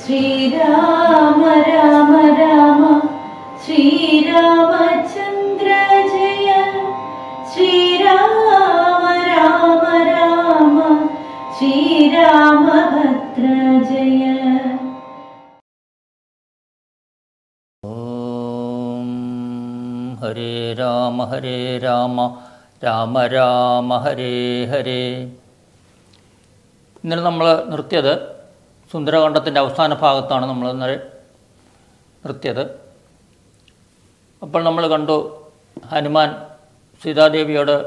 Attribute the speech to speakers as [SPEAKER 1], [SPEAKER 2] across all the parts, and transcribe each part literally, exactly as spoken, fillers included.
[SPEAKER 1] ശ്രീരാമ രാമ രാമ ശ്രീരാമചന്ദ്ര ജയ ശ്രീരാമ രാമ രാമ ശ്രീരാമഭദ്ര ജയ.
[SPEAKER 2] ഓം ഹരേ രാമ ഹരേ രാമ രാമ രാമ ഹരേ ഹരേ. ഇന്നലെ നമ്മൾ നിർത്തിയത് സുന്ദരകാണ്ഡത്തിൻ്റെ അവസാന ഭാഗത്താണ് നമ്മൾ ഇന്നലെ നിർത്തിയത്. അപ്പോൾ നമ്മൾ കണ്ടു ഹനുമാൻ സീതാദേവിയോട്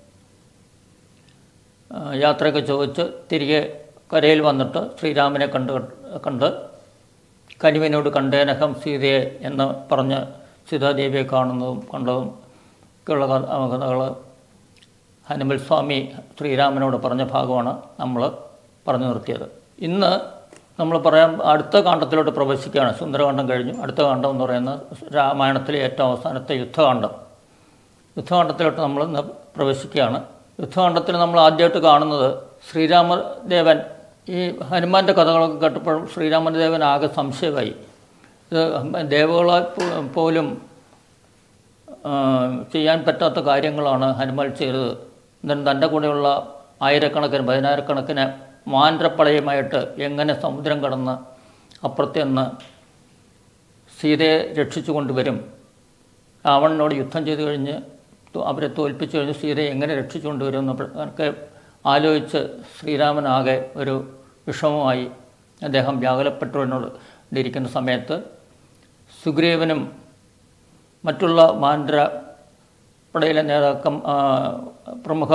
[SPEAKER 2] യാത്രയൊക്കെ ചോദിച്ച് തിരികെ കരയിൽ വന്നിട്ട് ശ്രീരാമനെ കണ്ട് കണ്ട് കനിവനോട് കണ്ടേനഹം സീതയെ എന്ന് പറഞ്ഞ് സീതാദേവിയെ കാണുന്നതും കണ്ടതും ഒക്കെയുള്ള കഥകൾ ഹനുമൽ സ്വാമി ശ്രീരാമനോട് പറഞ്ഞ ഭാഗമാണ് നമ്മൾ പറഞ്ഞു നിർത്തിയത്. ഇന്ന് നമ്മൾ പറയാൻ അടുത്ത കാണ്ഡത്തിലോട്ട് പ്രവേശിക്കുകയാണ്. സുന്ദരകാണ്ഡം കഴിഞ്ഞു. അടുത്ത കാണ്ഡം എന്ന് പറയുന്നത് രാമായണത്തിലെ ഏറ്റവും അവസാനത്തെ യുദ്ധകാണ്ഡം. യുദ്ധകാണ്ഡത്തിലോട്ട് നമ്മൾ ഇന്ന് പ്രവേശിക്കുകയാണ്. യുദ്ധകാണ്ഡത്തിൽ നമ്മൾ ആദ്യമായിട്ട് കാണുന്നത് ശ്രീരാമദേവൻ ഈ ഹനുമാൻ്റെ കഥകളൊക്കെ കേട്ടപ്പോഴും ശ്രീരാമദേവൻ ആകെ സംശയമായി. ഇത് ദേവകളെ പോലും ചെയ്യാൻ പറ്റാത്ത കാര്യങ്ങളാണ് ഹനുമാൻ ചെയ്തത്. എന്നിട്ട് തൻ്റെ കൂടെയുള്ള ആയിരക്കണക്കിന് പതിനായിരക്കണക്കിന് മാന്ത്രപ്പടയുമായിട്ട് എങ്ങനെ സമുദ്രം കടന്ന് അപ്പുറത്ത് നിന്ന് സീതയെ രക്ഷിച്ചു കൊണ്ടുവരും, രാവണനോട് യുദ്ധം ചെയ്തു കഴിഞ്ഞ് അവരെ തോൽപ്പിച്ചു കഴിഞ്ഞ് സീതയെ എങ്ങനെ രക്ഷിച്ചു കൊണ്ടുവരും എന്നൊക്കെ ആലോചിച്ച് ശ്രീരാമനാകെ ഒരു വിഷമമായി അദ്ദേഹം വ്യാകുലപ്പെട്ടുകൊണ്ടിരിക്കുന്ന സമയത്ത് സുഗ്രീവനും മറ്റുള്ള മാന്ദ്ര പടയിലെ നേതാക്കം പ്രമുഖ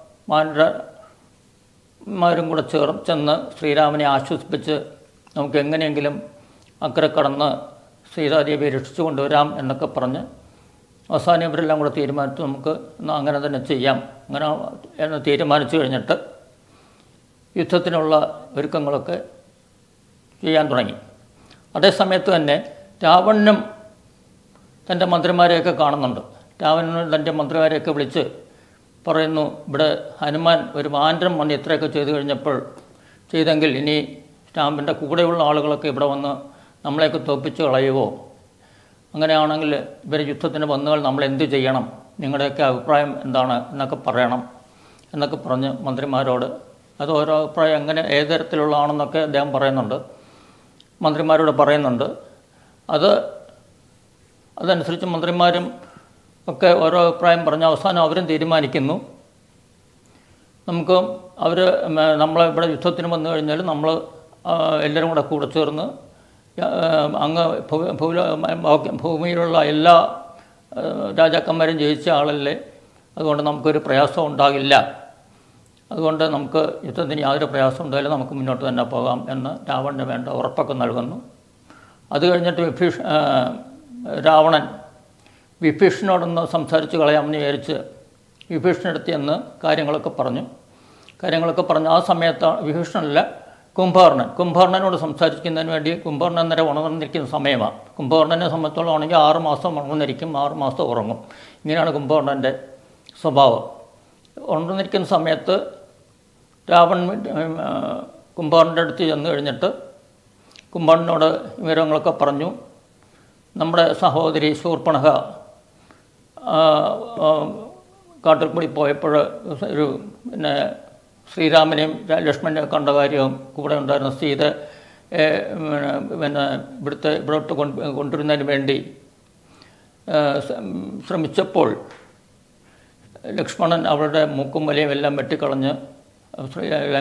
[SPEAKER 2] മാന്ദ്രമാരും കൂടെ ചേർ ചെന്ന് ശ്രീരാമനെ ആശ്വസിപ്പിച്ച് നമുക്ക് എങ്ങനെയെങ്കിലും അക്കരെ കടന്ന് സീതാദേവിയെ രക്ഷിച്ചു കൊണ്ടുവരാം എന്നൊക്കെ പറഞ്ഞ് അവസാനം ഇവരെല്ലാം കൂടെ തീരുമാനിച്ചു നമുക്ക് അങ്ങനെ തന്നെ ചെയ്യാം അങ്ങനെ എന്ന് തീരുമാനിച്ചു കഴിഞ്ഞിട്ട് യുദ്ധത്തിനുള്ള ഒരുക്കങ്ങളൊക്കെ ചെയ്യാൻ തുടങ്ങി. അതേസമയത്ത് തന്നെ രാവണനും തൻ്റെ മന്ത്രിമാരെയൊക്കെ കാണുന്നുണ്ട്. രാവണനും തൻ്റെ മന്ത്രിമാരെയൊക്കെ വിളിച്ച് പറയുന്നു, ഇവിടെ ഹനുമാൻ ഒരു മാന്ത്രം വന്ന് ഇത്രയൊക്കെ ചെയ്തു കഴിഞ്ഞപ്പോൾ ചെയ്തെങ്കിൽ ഇനി രാമൻ്റെ കൂടെയുള്ള ആളുകളൊക്കെ ഇവിടെ വന്ന് നമ്മളെയൊക്കെ തോൽപ്പിച്ച് കളയുമോ? അങ്ങനെയാണെങ്കിൽ ഇവർ യുദ്ധത്തിന് വന്നാൽ നമ്മൾ എന്ത് ചെയ്യണം, നിങ്ങളുടെയൊക്കെ അഭിപ്രായം എന്താണ് എന്നൊക്കെ പറയണം എന്നൊക്കെ പറഞ്ഞ് മന്ത്രിമാരോട്, അത് ഓരോ അഭിപ്രായം എങ്ങനെ ഏത് തരത്തിലുള്ളതാണെന്നൊക്കെ അദ്ദേഹം പറയുന്നുണ്ട്, മന്ത്രിമാരോട് പറയുന്നുണ്ട്. അത് അതനുസരിച്ച് മന്ത്രിമാരും ഒക്കെ ഓരോ അഭിപ്രായം പറഞ്ഞ് അവസാനം അവരും തീരുമാനിക്കുന്നു, നമുക്ക് അവർ നമ്മളെ ഇവിടെ യുദ്ധത്തിന് വന്നു കഴിഞ്ഞാൽ നമ്മൾ എല്ലാവരും കൂടെ കൂടെ ചേർന്ന് അങ്ങ് ഭൂമിയിലുള്ള എല്ലാ രാജാക്കന്മാരും ജയിച്ച ആളല്ലേ, അതുകൊണ്ട് നമുക്കൊരു പ്രയാസം ഉണ്ടാകില്ല, അതുകൊണ്ട് നമുക്ക് യുദ്ധത്തിന് യാതൊരു പ്രയാസം ഉണ്ടായാലും നമുക്ക് മുന്നോട്ട് തന്നെ പോകാം എന്ന് രാവണന് വേണ്ട ഉറപ്പൊക്കെ നൽകുന്നു. അത് കഴിഞ്ഞിട്ട് വിഭീഷ രാവണൻ വിഭീഷണോടൊന്ന് സംസാരിച്ച് കളയാമെന്ന് വിചാരിച്ച് വിഭീഷണടുത്ത് എന്ന് കാര്യങ്ങളൊക്കെ പറഞ്ഞു കാര്യങ്ങളൊക്കെ പറഞ്ഞു ആ സമയത്ത് വിഭീഷണനല്ല കുംഭകർണൻ കുംഭകർണനോട് സംസാരിക്കുന്നതിന് വേണ്ടി കുംഭകർണൻ നേരെ ഉണർന്നിരിക്കുന്ന സമയമാണ്. കുംഭകർണനെ സംബന്ധിച്ചോളം ആണെങ്കിൽ ആറ് മാസം ഉണർന്നിരിക്കും, ആറ് മാസം ഉറങ്ങും. ഇങ്ങനെയാണ് കുംഭകർണൻ്റെ സ്വഭാവം. ഉണർന്നിരിക്കുന്ന സമയത്ത് രാവണൻ കുംഭകർണൻ്റെ അടുത്ത് ചെന്ന് കഴിഞ്ഞിട്ട് കുംഭകർണനോട് വിവരങ്ങളൊക്കെ പറഞ്ഞു. നമ്മുടെ സഹോദരി ശൂർപ്പണഖ കാട്ടിൽ കൂടി പോയപ്പോൾ ഒരു പിന്നെ ശ്രീരാമനെയും ലക്ഷ്മണനെയും കണ്ട കാര്യവും കൂടെ ഉണ്ടായിരുന്ന സീത പിന്നെ ഇവിടുത്തെ ഇവിടോട്ട് കൊണ്ട് കൊണ്ടുവരുന്നതിന് വേണ്ടി ശ്രമിച്ചപ്പോൾ ലക്ഷ്മണൻ അവരുടെ മൂക്കും വലയും എല്ലാം വെട്ടിക്കളഞ്ഞ് ശ്രീ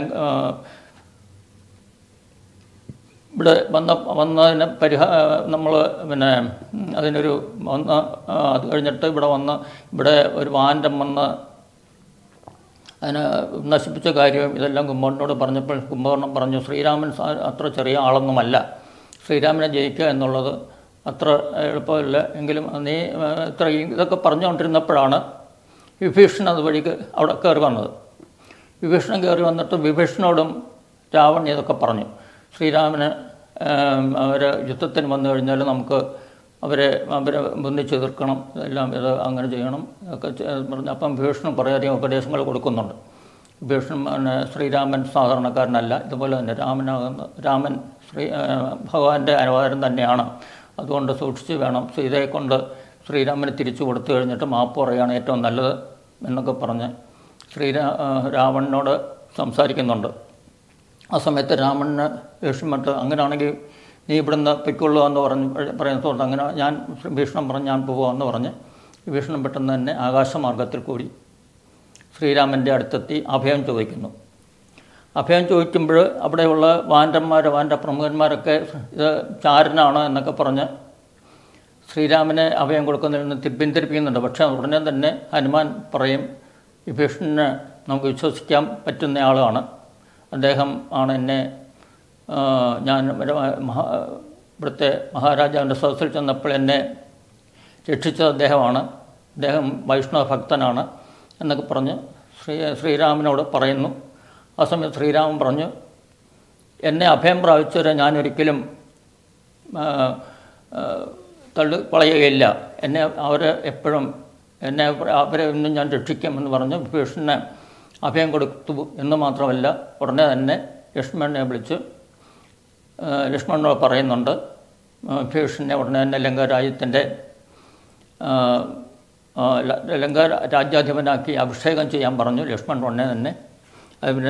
[SPEAKER 2] ഇവിടെ വന്ന വന്നതിന് പരിഹാ നമ്മൾ പിന്നെ അതിനൊരു വന്ന് അത് കഴിഞ്ഞിട്ട് ഇവിടെ വന്ന് ഇവിടെ ഒരു വാൻഡം വന്ന് അതിനെ നശിപ്പിച്ച കാര്യവും ഇതെല്ലാം കുംഭകർണനോട് പറഞ്ഞപ്പോൾ കുംഭകർണൻ പറഞ്ഞു, ശ്രീരാമൻ അത്ര ചെറിയ ആളൊന്നുമല്ല, ശ്രീരാമനെ ജയിക്കുക എന്നുള്ളത് അത്ര എളുപ്പമില്ല, എങ്കിലും നീ ഇത്ര ഇതൊക്കെ പറഞ്ഞുകൊണ്ടിരുന്നപ്പോഴാണ് വിഭീഷണൻ അതുവഴിക്ക് അവിടെ കയറി വന്നത്. വിഭീഷണൻ കയറി വന്നിട്ട് വിഭീഷണനോടും രാവണൻ ഇതൊക്കെ പറഞ്ഞു, ശ്രീരാമന് അവർ യുദ്ധത്തിന് വന്നു കഴിഞ്ഞാൽ നമുക്ക് അവരെ അവരെ ബന്ധിച്ച് എതിർക്കണം, ഇതെല്ലാം ഇത് അങ്ങനെ ചെയ്യണം ഒക്കെ പറഞ്ഞു. അപ്പം വിഭീഷണൻ കുറേയധികം ഉപദേശങ്ങൾ കൊടുക്കുന്നുണ്ട്. വിഭീഷണൻ ശ്രീരാമൻ സാധാരണക്കാരനല്ല. ഇതുപോലെ തന്നെ രാമനാകുന്ന രാമൻ ശ്രീ ഭഗവാന്റെ അവതാരം തന്നെയാണ്. അതുകൊണ്ട് സൂക്ഷിച്ച് വേണം. സീതയെ കൊണ്ട് ശ്രീരാമന് തിരിച്ചു കൊടുത്തു കഴിഞ്ഞിട്ട് മാപ്പ് പറയുകയാണ് ഏറ്റവും നല്ലത് എന്നൊക്കെ പറഞ്ഞ് ശ്രീരാ രാവണനോട് സംസാരിക്കുന്നുണ്ട്. ആ സമയത്ത് രാവണന് ദേഷ്യപ്പെട്ട് അങ്ങനെയാണെങ്കിൽ നീ ഇവിടുന്ന് പൊയ്ക്കൊള്ളുക എന്ന് പറഞ്ഞ് പറയുന്നതുകൊണ്ട് അങ്ങനെ ഞാൻ ഭീഷണം പറഞ്ഞ് ഞാൻ പോകാമെന്ന് പറഞ്ഞ് വിഭീഷണൻ പെട്ടെന്ന് തന്നെ ആകാശമാർഗത്തിൽ കൂടി ശ്രീരാമൻ്റെ അടുത്തെത്തി അഭയം ചോദിക്കുന്നു. അഭയം ചോദിക്കുമ്പോൾ അവിടെയുള്ള വാനരന്മാർ വാനര പ്രമുഖന്മാരൊക്കെ ഇത് ചാരനാണ് എന്നൊക്കെ പറഞ്ഞ് ശ്രീരാമനെ അഭയം കൊടുക്കുന്നതിൽ നിന്ന് പിന്തിരിപ്പിക്കുന്നുണ്ട്. പക്ഷേ ഉടനെ തന്നെ ഹനുമാൻ പറയും വിഭീഷണനെ നമുക്ക് വിശ്വസിക്കാൻ പറ്റുന്ന ആളാണ്, അദ്ദേഹം ആണ് എന്നെ ഞാൻ മഹാ ഇവിടുത്തെ മഹാരാജാവിൻ്റെ സദസ്സിൽ ചെന്നപ്പോൾ എന്നെ രക്ഷിച്ചത് അദ്ദേഹമാണ്, അദ്ദേഹം വൈഷ്ണവ ഭക്തനാണ് എന്നൊക്കെ പറഞ്ഞ് ശ്രീ ശ്രീരാമനോട് പറയുന്നു. ആ സമയത്ത് ശ്രീരാമൻ പറഞ്ഞു, എന്നെ അഭയം പ്രാപിച്ചവരെ ഞാനൊരിക്കലും തള്ളി കളയുകയില്ല, എന്നെ അവരെ എപ്പോഴും എന്നെ അവരെ ഒന്നും ഞാൻ രക്ഷിക്കുമെന്ന് പറഞ്ഞ് വിഭീഷണനെ അഭയം കൊടുത്തു എന്ന് മാത്രമല്ല ഉടനെ തന്നെ ലക്ഷ്മണനെ വിളിച്ച് ലക്ഷ്മണനോട് പറയുന്നുണ്ട് വിഭീഷണനെ ഉടനെ തന്നെ ലങ്കാരാജ്യത്തിൻ്റെ ലങ്ക രാജ്യാധിപനാക്കി അഭിഷേകം ചെയ്യാൻ പറഞ്ഞു. ലക്ഷ്മണൻ ഉടനെ തന്നെ അതിന്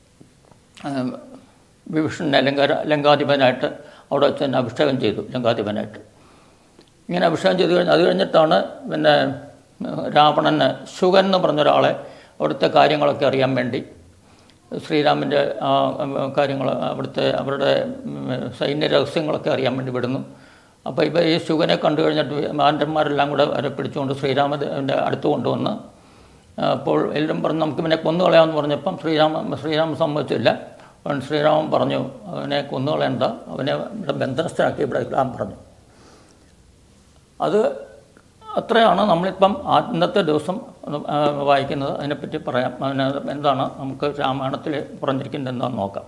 [SPEAKER 2] വിഭീഷണനെ ലങ്ക ലങ്കാധിപനായിട്ട് അവിടെ വെച്ച് തന്നെ അഭിഷേകം ചെയ്തു. ലങ്കാധിപനായിട്ട് ഇങ്ങനെ അഭിഷേകം ചെയ്ത് കഴിഞ്ഞ് അത് കഴിഞ്ഞിട്ടാണ് പിന്നെ രാവണന് ശുഗൻ എന്ന് പറഞ്ഞൊരാളെ അവിടുത്തെ കാര്യങ്ങളൊക്കെ അറിയാൻ വേണ്ടി ശ്രീരാമൻ്റെ കാര്യങ്ങൾ അവിടുത്തെ അവരുടെ സൈന്യ രഹസ്യങ്ങളൊക്കെ അറിയാൻ വേണ്ടി വിടുന്നു. അപ്പോൾ ഇപ്പോൾ ഈ ശുഗനെ കണ്ടു കഴിഞ്ഞിട്ട് മാൻഡന്മാരെല്ലാം കൂടെ അവരെ പിടിച്ചുകൊണ്ട് ശ്രീരാമൻ്റെ അടുത്ത് കൊണ്ടുവന്ന് അപ്പോൾ എല്ലാവരും പറഞ്ഞു നമുക്ക് ഇവനെ കൊന്നുകളയാമെന്ന് പറഞ്ഞപ്പം ശ്രീരാമ ശ്രീരാമൻ സമ്മതിച്ചില്ല. ശ്രീരാമൻ പറഞ്ഞു അവനെ കൊന്നുകളയണ്ട, അവനെ ഇവിടെ ബന്ധനസ്ഥനാക്കി ഇവിടെ ഇടാൻ പറഞ്ഞു. അത് അത്രയാണ് നമ്മളിപ്പം ഇന്നത്തെ ദിവസം വായിക്കുന്നത്. അതിനെപ്പറ്റി പറയാം. അതിന് എന്താണ് നമുക്ക് രാമായണത്തിൽ പറഞ്ഞിരിക്കുന്നത് എന്താണെന്ന് നോക്കാം.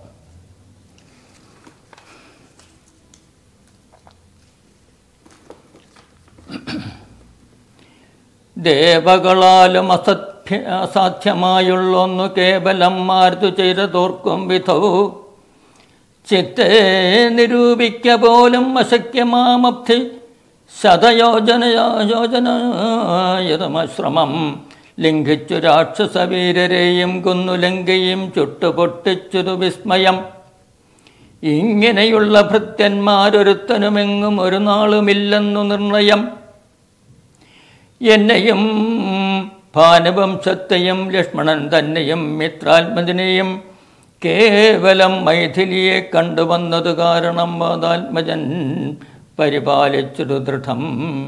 [SPEAKER 2] ദേവകളാലും അസഭ്യ അസാധ്യമായുള്ളൊന്നു കേവലം മാരുതു ചെയ്തതോർക്കും വിധവും ചിത്തെ നിരൂപിക്ക പോലും അശക്യമാമബ്ധി ശതയോജന യോജനയതമശ്രമം ലംഘിച്ചു രാക്ഷസവീരരെയും കൊന്നു ലങ്കയും ചുട്ടുപൊട്ടിച്ചൊരു വിസ്മയം. ഇങ്ങനെയുള്ള ഭൃത്യന്മാരൊരുത്തനുമെങ്ങും ഒരു നാളുമില്ലെന്നു നിർണയം. എന്നെയും ഭാനുവംശത്തെയും ലക്ഷ്മണൻ തന്നെയും മിത്രാത്മജനെയും കേവലം മൈഥിലിയെ കണ്ടുവന്നത് കാരണം വാദാത്മജൻ പരിപാലിച്ചൊരു ദൃഢം.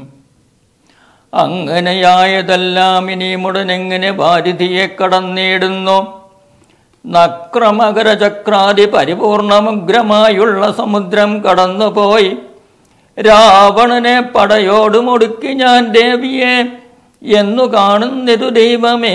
[SPEAKER 2] അങ്ങനെയായതെല്ലാം ഇനി മുടനെങ്ങനെ വാരിധിയെ കടന്നിടുന്നു. നക്രമകരചക്രാദി പരിപൂർണമുഗ്രമായുള്ള സമുദ്രം കടന്നുപോയി രാവണനെ പടയോട് മുടുക്കി ഞാൻ ദേവിയെ എന്നു കാണുന്നതു ദൈവമേ.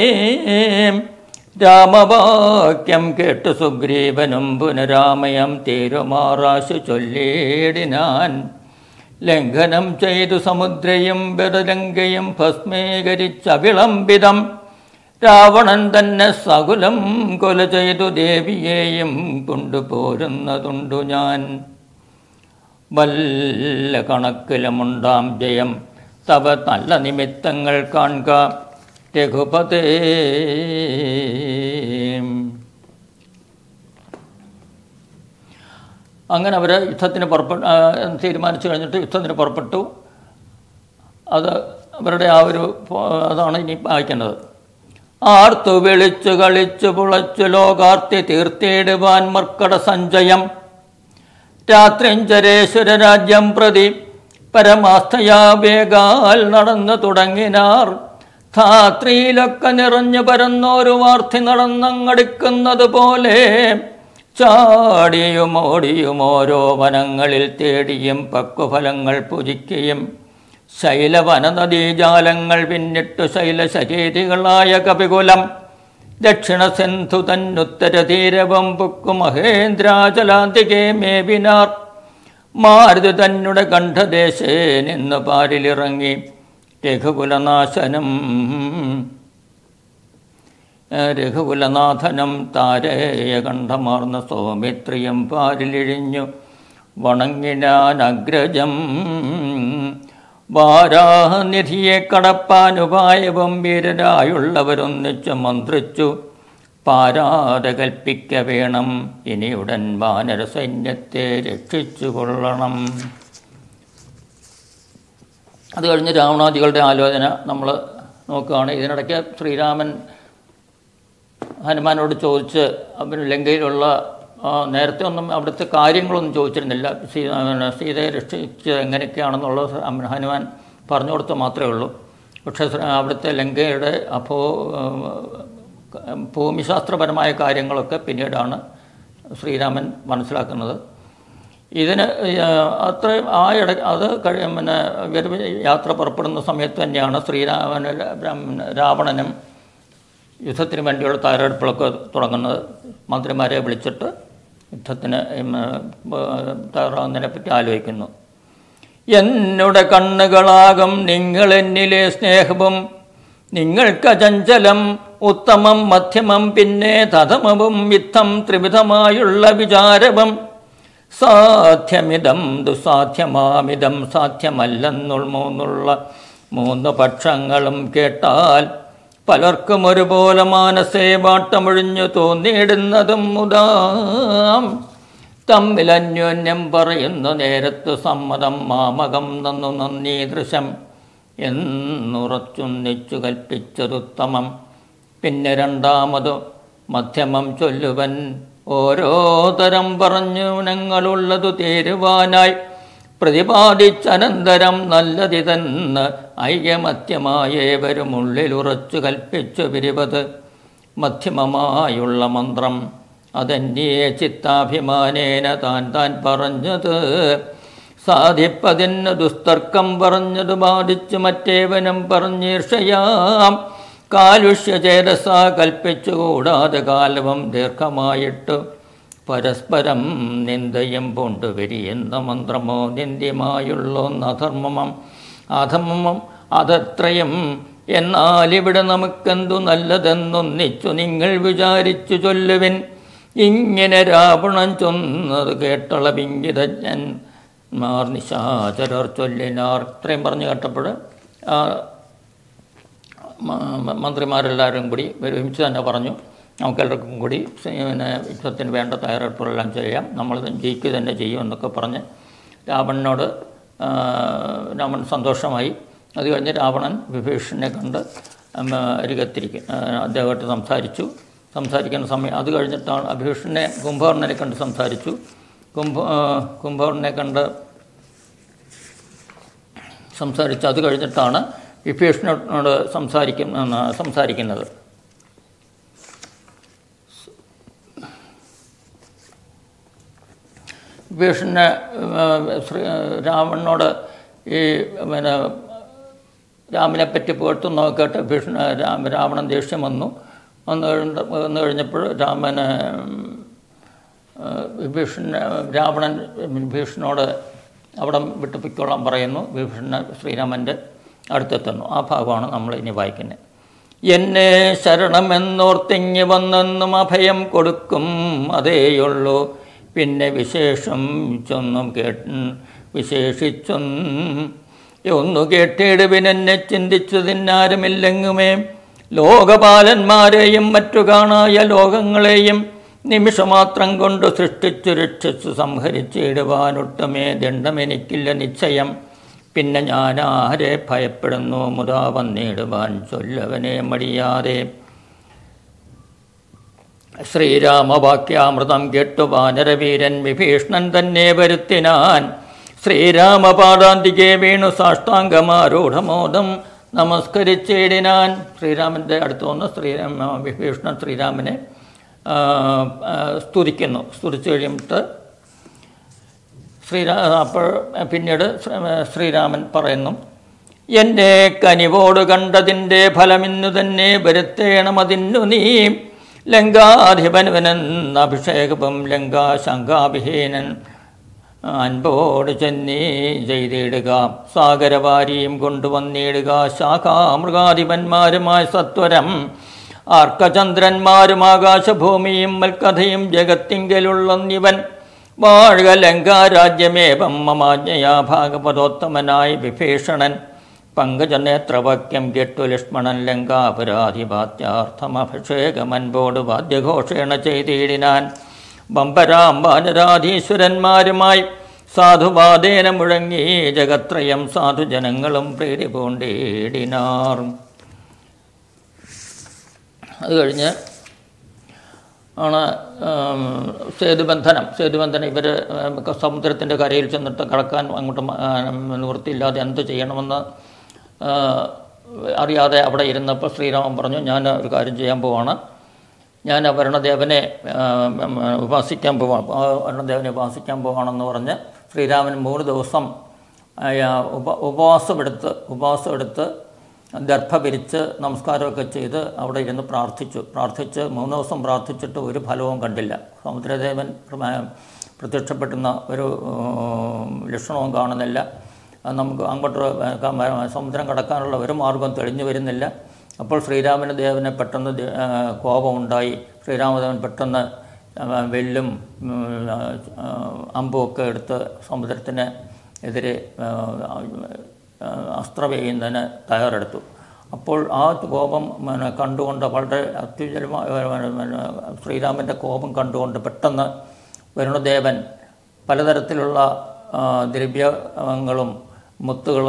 [SPEAKER 2] രാമവാക്യം കേട്ടു സുഗ്രീവനും പുനരാമയം തീരുമാറാശു ചൊല്ലിയിടിനാൻ. ലംഘനം ചെയ്തു സമുദ്രയും ബദലങ്കയും ഭസ്മീകരിച്ചവിളംബിതം രാവണൻ തന്നെ സകുലം കൊല ചെയ്തു ദേവിയെയും കൊണ്ടുപോരുന്നതുണ്ടു ഞാൻ. വല്ല കണക്കിലുമുണ്ടാം ജയം തവ നല്ല നിമിത്തങ്ങൾ കാണുക രഘുപതേ. അങ്ങനെ അവർ യുദ്ധത്തിന് പുറപ്പെട്ടു തീരുമാനിച്ചു കഴിഞ്ഞിട്ട് യുദ്ധത്തിന് പുറപ്പെട്ടു. അത് അവരുടെ ആ ഒരു അതാണ് ഇനി വായിക്കുന്നത്. ആർത്തു വിളിച്ചു കളിച്ചു പുളച്ചു ലോകാർത്തി തീർത്തിടുവാൻ മർക്കട സഞ്ചയം രാത്രിഞ്ചരേശ്വര രാജ്യം പ്രതി പരമാസ്ഥയാ വേഗാൽ നടന്നു തുടങ്ങിനാർ. ധാത്രിയിലൊക്കെ നിറഞ്ഞു പരന്നോരു വാർത്തി നടന്നങ്ങടിക്കുന്നത് പോലെ ചാടിയും ഓടിയും ഓരോ വനങ്ങളിൽ തേടിയും പക്വഫലങ്ങൾ പുജിക്കുകയും ശൈലവനനദീജാലങ്ങൾ പിന്നിട്ടു ശൈലശരീരികളായ കപികുലം ദക്ഷിണ സിന്ധു തന്നുത്തര തീരവം പുക്കു മഹേന്ദ്രാചലാന്തികെ മേവിനാർ. മാരുതി തന്നെ കണ്ഠദേശേ നിന്ന് പാരിലിറങ്ങി രഘുകുലനാശനം. രഘുകുലനാഥനം താരേയ കണ്ഠമാർന്ന സൗമിത്രിയം പാരിലിഴിഞ്ഞു വണങ്ങിനാൻ അഗ്രജം. വാരാഹനിധിയെ കടപ്പാനുപായവും വീരരായുള്ളവരൊന്നിച്ചു മന്ത്രിച്ചു പാരാതെ കൽപ്പിക്ക വേണം, ഇനിയുടൻ വാനര സൈന്യത്തെ രക്ഷിച്ചു കൊള്ളണം. അത് കഴിഞ്ഞ് രാവണാദികളുടെ ആലോചന നമ്മൾ നോക്കുകയാണ്. ഇതിനിടയ്ക്ക് ശ്രീരാമൻ ഹനുമാനോട് ചോദിച്ച് അവന് ലങ്കയിലുള്ള നേരത്തെ ഒന്നും അവിടുത്തെ കാര്യങ്ങളൊന്നും ചോദിച്ചിരുന്നില്ല. സീതയെ രക്ഷിച്ച് എങ്ങനെയൊക്കെയാണെന്നുള്ളത് ഹനുമാൻ പറഞ്ഞു കൊടുത്ത് മാത്രമേ ഉള്ളൂ. പക്ഷേ അവിടുത്തെ ലങ്കയുടെ അപ്പോ ഭൂമിശാസ്ത്രപരമായ കാര്യങ്ങളൊക്കെ പിന്നീടാണ് ശ്രീരാമൻ മനസ്സിലാക്കുന്നത്. ഇതിന് അത്ര ആ ഇട അത് കഴി പിന്നെ യാത്ര പുറപ്പെടുന്ന സമയത്ത് തന്നെയാണ് ശ്രീരാമൻ രാവണനും യുദ്ധത്തിന് വേണ്ടിയുള്ള തയ്യാറെടുപ്പുകളൊക്കെ തുടങ്ങുന്നത്. മന്ത്രിമാരെ വിളിച്ചിട്ട് യുദ്ധത്തിന് തയ്യാറാകുന്നതിനെ പറ്റി ആലോചിക്കുന്നു. എന്നുടെ കണ്ണുകളാകും നിങ്ങളെന്നിലെ സ്നേഹവും, നിങ്ങൾക്ക് ചഞ്ചലം ഉത്തമം മധ്യമം പിന്നെ തഥമവും വിത്തം ത്രിവിധമായുള്ള വിചാരവും. സാധ്യമിതം ദുസാധ്യമാമിതം സാധ്യമല്ലെന്നുള്ള മൂന്നുള്ള മൂന്ന് പക്ഷങ്ങളും കേട്ടാൽ പലർക്കും ഒരുപോലെ മാനസേ വാട്ടമൊഴിഞ്ഞു തോന്നിയിടുന്നതും മുതാം. തമ്മിലന്യോന്യം പറയുന്നു നേരത്തു സമ്മതം മാമകം നന്നു നന്ദീദൃശം എന്നുറച്ചൊന്നിച്ചു കൽപ്പിച്ചതുത്തമം. പിന്നെ രണ്ടാമതു മധ്യമം ചൊല്ലുവൻ ഓരോ തരം പറഞ്ഞു ഞങ്ങളുള്ളതു തീരുവാനായി പ്രതിപാദിച്ചനന്തരം നല്ലതിതെന്ന് ഐകമത്യമായേവരും ഉള്ളിലുറച്ചു കൽപ്പിച്ചു പിരിവത് മധ്യമമായുള്ള മന്ത്രം. അതെന്നേ ചിത്താഭിമാനേന താൻ താൻ പറഞ്ഞത് സാധിപ്പതിന് ദുസ്തർക്കം പറഞ്ഞത് ബാധിച്ചു മറ്റേവനും പറഞ്ഞീർഷയാം. കാലുഷ്യചേതസ കൽപ്പിച്ചുകൂടാതെ കാലവും ദീർഘമായിട്ട് പരസ്പരം നിന്ദയും പൂണ്ടുവരിയെന്ന മന്ത്രമോ നിന്ദ്യമായുള്ളൊന്നധർമ്മം അധർമ്മം അതത്രയും. എന്നാലിവിടെ നമുക്കെന്തു നല്ലതെന്നൊന്നിച്ചു നിങ്ങൾ വിചാരിച്ചു ചൊല്ലുവിൻ. ഇങ്ങനെ രാവണൻ ചൊന്നത് കേട്ടളവിംഗിതജ്ഞൻ മാർ നിശാചരർ ചൊല്ലിനാർ. ഇത്രയും പറഞ്ഞു കേട്ടപ്പോൾ മന്ത്രിമാരെല്ലാവരും കൂടി ഒരുമിച്ച് തന്നെ പറഞ്ഞു, നമുക്കെല്ലാവർക്കും കൂടി പിന്നെ യുദ്ധത്തിന് വേണ്ട തയ്യാറെടുപ്പുകളെല്ലാം ചെയ്യാം, നമ്മൾ ജയിക്കുക തന്നെ ചെയ്യും എന്നൊക്കെ പറഞ്ഞ് രാവണനോട് രാവണൻ സന്തോഷമായി. അത് കഴിഞ്ഞ് രാവണൻ വിഭീഷണനെ കണ്ട് അരികത്തിരിക്കും അദ്ദേഹമായിട്ട് സംസാരിച്ചു. സംസാരിക്കുന്ന സമയം അത് കഴിഞ്ഞിട്ടാണ് വിഭീഷണനെ കുംഭകർണനെ കണ്ട് സംസാരിച്ചു. കുംഭ കുംഭകർണനെ കണ്ട് സംസാരിച്ച് അത് കഴിഞ്ഞിട്ടാണ് വിഭീഷണനോട് സംസാരിക്കുന്ന സംസാരിക്കുന്നത്. വിഭീഷണനെ ശ്രീ രാവണനോട് ഈ പിന്നെ രാമനെപ്പറ്റി പുകഴ്ത്തുന്ന കേട്ട് വിഭീഷണ രാമ രാവണൻ ദേഷ്യം വന്നു. വന്നു കഴിഞ്ഞ വന്നു കഴിഞ്ഞപ്പോൾ രാമന് വിഭീഷണ രാവണൻ വിഭീഷണനോട് അവിടം വിട്ടു പൊയ്ക്കോളാൻ പറയുന്നു. വിഭീഷണ ശ്രീരാമൻ്റെ അടുത്തെത്തുന്നു. ആ ഭാഗമാണ് നമ്മൾ ഇനി വായിക്കുന്നത്. എന്നെ ശരണമെന്നോർത്തിങ്ങി വന്നെന്നും അഭയം കൊടുക്കും അതേയുള്ളൂ. പിന്നെ വിശേഷം ചൊന്നും കേട്ട് വിശേഷിച്ചൊന്നും ഒന്നു കേട്ടിടുവിനെന്നെ ചിന്തിച്ചതിനാരുമില്ലെങ്ങുമേ. ലോകപാലന്മാരെയും മറ്റു കാണായ ലോകങ്ങളെയും നിമിഷമാത്രം കൊണ്ട് സൃഷ്ടിച്ചു രക്ഷിച്ചു സംഹരിച്ചിടുവാനൊട്ടുമേ ദണ്ഡമെനിക്കില്ല നിശ്ചയം. പിന്നെ ഞാൻ ആരെ ഭയപ്പെടുന്നു മുതാ വന്നിടുവാൻ ചൊല്ലവനെ മടിയാതെ. ശ്രീരാമവാക്യാമൃതം കേട്ടു വാനരവീരൻ വിഭീഷണൻ തന്നെ വരുത്തിനാൻ. ശ്രീരാമപാദാന്തികെ വീണു സാഷ്ടാംഗമാരൂഢമോദം നമസ്കരിച്ചിടിനാൻ. ശ്രീരാമൻ്റെ അടുത്ത് വന്ന് ശ്രീരാമ വിഭീഷണൻ ശ്രീരാമനെ സ്തുതിക്കുന്നു. സ്തുതിച്ചു കഴിയുമ്പോൾ ശ്രീരാ അപ്പോൾ പിന്നീട് ശ്രീരാമൻ പറയുന്നു, എൻ്റെ കനിവോട് കണ്ടതിൻ്റെ ഫലമിന്നു തന്നെ വരുത്തേണമതിന്നു നീ. ലങ്കാധിപനുവനെന്ന അഭിഷേകവും ലങ്കാശങ്കാഭിഹീനൻ അൻപോട് ചെന്നീ ചെയ്തിടുക. സാഗരവാരിയും കൊണ്ടുവന്നിടുക. ശാഖാമൃഗാധിപന്മാരുമായി സത്വരം ആർക്കചന്ദ്രന്മാരും ആകാശഭൂമിയും മൽക്കഥയും ജഗത്തിങ്കലുള്ളന്നിവൻ വാഴ്ക ലങ്കാരാജ്യമേവം മമാജ്ഞയാ ഭാഗവതോത്തമനായി വിഭീഷണൻ പങ്കജനേത്രവാക്യം കേട്ടു ലക്ഷ്മണൻ ലങ്കാപരാധിപാത്യാർത്ഥമഭിഷേകമൻപോട് വാദ്യഘോഷേണ ചെയ്തിടിനാൻ ബമ്പരാം വാനരാധീശ്വരന്മാരുമായി സാധുവാദേന മുഴങ്ങി ജഗത്രയം സാധുജനങ്ങളും പ്രീതി പൂണ്ടിടിനാർ. അത് കഴിഞ്ഞ് ആണ് സേതുബന്ധനം. സേതുബന്ധനം ഇവർ സമുദ്രത്തിൻ്റെ കരയിൽ ചെന്നിട്ട് കടക്കാൻ അങ്ങോട്ട് നിവൃത്തിയില്ലാതെ എന്ത് ചെയ്യണമെന്ന് അറിയാതെ അവിടെ ഇരുന്നപ്പോൾ ശ്രീരാമൻ പറഞ്ഞു, ഞാൻ ഒരു കാര്യം ചെയ്യാൻ പോവാണ്, ഞാൻ വരുണദേവനെ ഉപാസിക്കാൻ പോവാണ് വരുണദേവനെ ഉപാസിക്കാൻ പോവാണെന്ന് പറഞ്ഞ് ശ്രീരാമൻ മൂന്ന് ദിവസം ഉപ ഉപവാസമെടുത്ത് ഉപവാസമെടുത്ത് ദർഭ പിരിച്ച് നമസ്കാരമൊക്കെ ചെയ്ത് അവിടെ ഇരുന്ന് പ്രാർത്ഥിച്ചു. പ്രാർത്ഥിച്ച് മൂന്ന് ദിവസം പ്രാർത്ഥിച്ചിട്ട് ഒരു ഫലവും കണ്ടില്ല. സമുദ്രദേവൻ പ്രത്യക്ഷപ്പെടുന്ന ഒരു ലക്ഷണവും കാണുന്നില്ല. നമുക്ക് അങ്ങോട്ട് സമുദ്രം കടക്കാനുള്ള ഒരു മാർഗം തെളിഞ്ഞു വരുന്നില്ല. അപ്പോൾ ശ്രീരാമന് ദേവന് പെട്ടെന്ന് കോപമുണ്ടായി. ശ്രീരാമദേവൻ പെട്ടെന്ന് വെല്ലും അമ്പുമൊക്കെ എടുത്ത് സമുദ്രത്തിന് എതിരെ അസ്ത്രമെയ്യുന്നതിന് തയ്യാറെടുത്തു. അപ്പോൾ ആ കോപം കണ്ടുകൊണ്ട് വളരെ അത്യുജ്വലമായ ശ്രീരാമൻ്റെ കോപം കണ്ടുകൊണ്ട് പെട്ടെന്ന് വരുണദേവൻ പലതരത്തിലുള്ള ദ്രവ്യങ്ങളും മുത്തുകൾ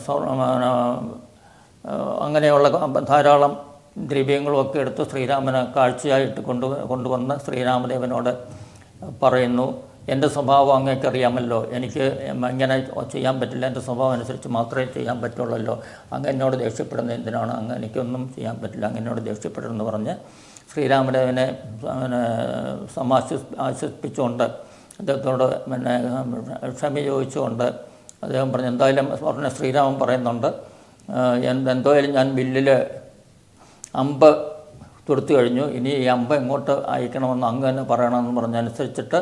[SPEAKER 2] അങ്ങനെയുള്ള ധാരാളം ദ്രവ്യങ്ങളുമൊക്കെ എടുത്ത് ശ്രീരാമന് കാഴ്ചയായിട്ട് കൊണ്ടു കൊണ്ടുവന്ന് ശ്രീരാമദേവനോട് പറയുന്നു, എൻ്റെ സ്വഭാവം അങ്ങേക്കറിയാമല്ലോ, എനിക്ക് ഇങ്ങനെ ചെയ്യാൻ പറ്റില്ല, എൻ്റെ സ്വഭാവം അനുസരിച്ച് മാത്രമേ ചെയ്യാൻ പറ്റുള്ളല്ലോ, അങ്ങ് എന്നോട് ദേഷ്യപ്പെടുന്ന എന്തിനാണ്, അങ്ങ് എനിക്കൊന്നും ചെയ്യാൻ പറ്റില്ല, അങ്ങ് എന്നോട് ദേഷ്യപ്പെടുമെന്ന് പറഞ്ഞ് ശ്രീരാമദേവനെ സമാശ്വ ആശ്വസിപ്പിച്ചുകൊണ്ട് അദ്ദേഹത്തോട് പിന്നെ ക്ഷമ ചോദിച്ചുകൊണ്ട് അദ്ദേഹം പറഞ്ഞു, എന്തായാലും പറഞ്ഞ ശ്രീരാമൻ പറയുന്നുണ്ട്, എന്തായാലും ഞാൻ വില്ലിൽ അമ്പ് തൊടുത്തു കഴിഞ്ഞു, ഇനി ഈ അമ്പ് എങ്ങോട്ട് അയക്കണമെന്ന് അങ്ങ് തന്നെ പറയണമെന്ന് പറഞ്ഞനുസരിച്ചിട്ട്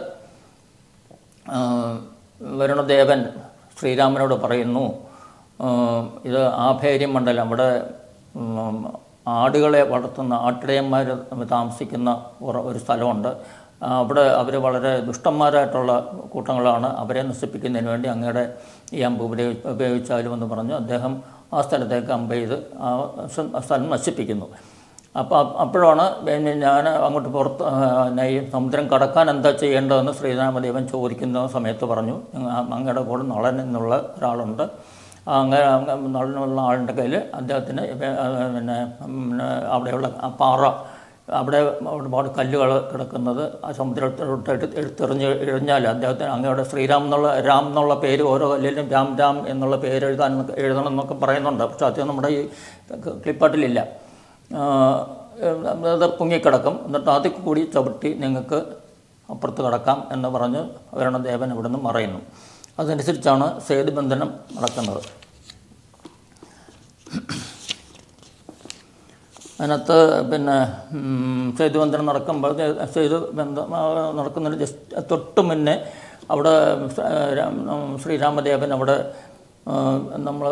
[SPEAKER 2] വരുണദേവൻ ശ്രീരാമനോട് പറയുന്നു, ഇത് ആഭേര്യം മണ്ഡലം, അവിടെ ആടുകളെ വളർത്തുന്ന ആട്ടിടയന്മാർ താമസിക്കുന്ന ഒരു സ്ഥലമുണ്ട്. അവിടെ അവർ വളരെ ദുഷ്ടന്മാരായിട്ടുള്ള കൂട്ടങ്ങളാണ്, അവരെ നശിപ്പിക്കുന്നതിന് വേണ്ടി അങ്ങയുടെ ഈ അമ്പ് ഉപയോഗി ഉപയോഗിച്ചാലുമെന്ന് പറഞ്ഞു അദ്ദേഹം ആ സ്ഥലത്തേക്ക് അമ്പ് ചെയ്ത് ആ സ്ഥലം നശിപ്പിക്കുന്നു. അപ്പോൾ അപ്പോഴാണ് ഞാൻ അങ്ങോട്ട് പുറത്ത് ഈ സമുദ്രം കടക്കാൻ എന്താ ചെയ്യേണ്ടതെന്ന് ശ്രീരാമദേവൻ ചോദിക്കുന്ന സമയത്ത് പറഞ്ഞു, അങ്ങയുടെ കൂടെ നളൻ എന്നുള്ള ഒരാളുണ്ട്, അങ്ങനെ നളനുള്ള ആളുടെ കയ്യിൽ അദ്ദേഹത്തിന് പിന്നെ അവിടെയുള്ള പാറ, അവിടെ ഒരുപാട് കല്ലുകൾ കിടക്കുന്നത് ആ സമുദ്രത്തിലോട്ട് എടുത്തെറിഞ്ഞ് എറിഞ്ഞാൽ അദ്ദേഹത്തിന് അങ്ങയുടെ ശ്രീരാം എന്നുള്ള രാം എന്നുള്ള പേര് ഓരോ കല്ലിലും രാം രാം എന്നുള്ള പേര് എഴുതാൻ എഴുതണം എന്നൊക്കെ പറയുന്നുണ്ട്. പക്ഷെ അത് നമ്മുടെ ഈ ക്ലിപ്പാട്ടിലില്ല. അത് പൊങ്ങിക്കിടക്കും, എന്നിട്ട് അതിൽ കൂടി ചവിട്ടി നിങ്ങൾക്ക് അപ്പുറത്ത് കിടക്കാം എന്ന് പറഞ്ഞ് വരുണദേവൻ ഇവിടെ നിന്ന് മറയുന്നു. അതനുസരിച്ചാണ് സേതുബന്ധനം നടക്കുന്നത്. അതിനകത്ത് പിന്നെ സേതുബന്ധനം നടക്കുമ്പോൾ സേതുബന്ധം നടക്കുന്നതിന് ജസ്റ്റ് തൊട്ട് മുന്നേ അവിടെ ശ്രീരാമദേവൻ അവിടെ നമ്മൾ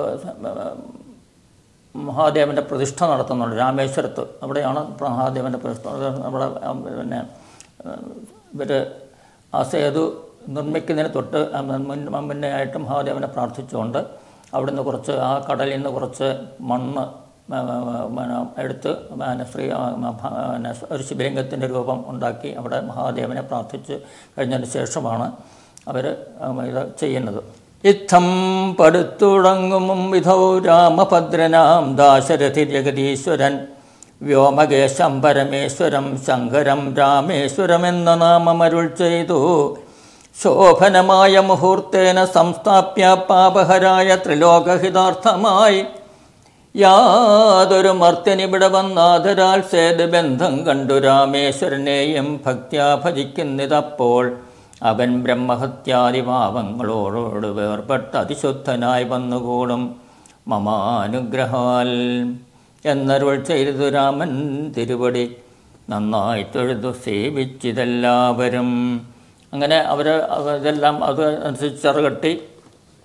[SPEAKER 2] മഹാദേവൻ്റെ പ്രതിഷ്ഠ നടത്തുന്നുണ്ട് രാമേശ്വരത്ത്. അവിടെയാണ് മഹാദേവൻ്റെ പ്രതിഷ്ഠ. അവിടെ പിന്നെ ഇവർ ആ സേതു നിർമ്മിക്കുന്നതിന് തൊട്ട് മുന്നേ ആയിട്ട് മഹാദേവനെ പ്രാർത്ഥിച്ചുകൊണ്ട് അവിടെ നിന്ന് കുറച്ച് ആ കടലിൽ നിന്ന് കുറച്ച് മണ്ണ് എടുത്ത് ശ്രീ ഒരു ശിവലിംഗത്തിൻ്റെ രൂപം ഉണ്ടാക്കി അവിടെ മഹാദേവനെ പ്രാർത്ഥിച്ച് കഴിഞ്ഞതിന് ശേഷമാണ് അവർ ഇത് ചെയ്യുന്നത്. ഇത്തം പടുത്തുടങ്ങും വിധൗ രാമഭദ്രനാം ദാശരഥി ജഗദീശ്വരൻ വ്യോമകേശം പരമേശ്വരം ശങ്കരം രാമേശ്വരമെന്ന നാമമരുൾ ചെയ്തു. ശോഭനമായ മുഹൂർത്തേന സംസ്ഥാപ്യ പാപഹരായ ത്രിലോകഹിതാർത്ഥമായി യാതൊരു മർത്യനിവിടെ വന്നാദരാൽ സേതുബന്ധം കണ്ടു രാമേശ്വരനെയും ഭക്ത്യാ ഭജിക്കുന്നിതപ്പോൾ അവൻ ബ്രഹ്മഹത്യാദിഭാവങ്ങളോട് വേർപെട്ട് അതിശുദ്ധനായി വന്നുകൂടും മമാനുഗ്രഹാൽ എന്നരുൾ ചെയ്തു രാമൻ തിരുവടി നന്നായി തൊഴുതു സേവിച്ചിതെല്ലാവരും. അങ്ങനെ അവർ ഇതെല്ലാം അത് അനുസരിച്ച് ചെറുകെട്ടി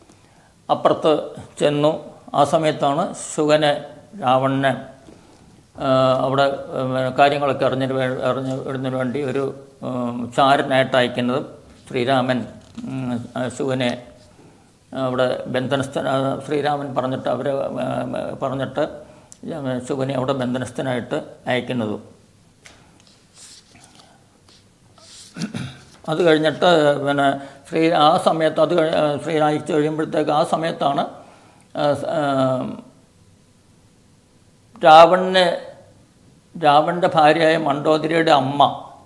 [SPEAKER 2] അപ്പുറത്ത് ചെന്നു. ആ സമയത്താണ് ശുഗനെ രാവണനെ അവിടെ കാര്യങ്ങളൊക്കെ അറിഞ്ഞിട്ട് അറിഞ്ഞു ഇടുന്നതിന് വേണ്ടി ഒരു ചാരനായിട്ട് അയക്കുന്നത് ശ്രീരാമൻ ശിവനെ അവിടെ ബന്ധനസ്ഥ ശ്രീരാമൻ പറഞ്ഞിട്ട് അവർ പറഞ്ഞിട്ട് ശിവനെ അവിടെ ബന്ധനസ്ഥനായിട്ട് അയക്കുന്നതും. അത് കഴിഞ്ഞിട്ട് പിന്നെ ശ്രീ ആ സമയത്ത് അത് ശ്രീ അയച്ചു കഴിയുമ്പോഴത്തേക്ക് ആ സമയത്താണ് രാവണന് രാവണൻ്റെ ഭാര്യയായ മണ്ഡോദരിയുടെ അമ്മ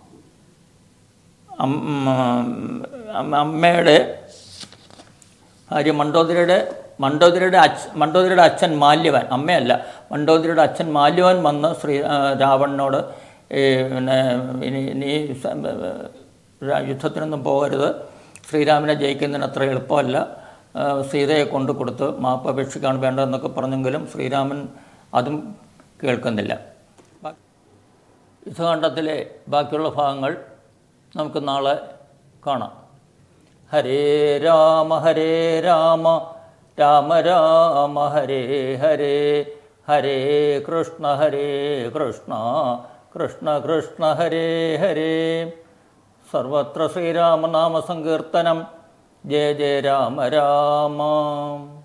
[SPEAKER 2] അമ്മയുടെ ഭാര്യ മണ്ഡോദരിയുടെ മണ്ഡോദരിയുടെ അച്ഛ മണ്ഡോദരിയുടെ അച്ഛൻ മാല്യവൻ, അമ്മയല്ല മണ്ഡോദരിയുടെ അച്ഛൻ മാല്യവൻ വന്ന് ശ്രീ രാവണനോട് പിന്നെ ഇനി നീ യുദ്ധത്തിനൊന്നും പോകരുത്, ശ്രീരാമനെ ജയിക്കുന്നതിന് അത്ര എളുപ്പമല്ല, സീതയെ കൊണ്ടു കൊടുത്ത് മാപ്പ് അപേക്ഷിക്കാണ് വേണ്ടതെന്നൊക്കെ പറഞ്ഞെങ്കിലും ശ്രീരാമൻ അതും കേൾക്കുന്നില്ല. യുദ്ധകാണ്ഡത്തിലെ ബാക്കിയുള്ള ഭാഗങ്ങൾ നമുക്ക് നാളെ കാണാം. ഹരേ രാമ ഹരേ രാമ രാമ രാമ ഹരേ ഹരേ ഹരേ കൃഷ്ണ ഹരേ കൃഷ്ണ കൃഷ്ണ കൃഷ്ണ ഹരേ ഹരേ. സർവത്ര ശ്രീരാമനാമ സങ്കീർത്തനം. ജയ ജയ രാമ രാമ.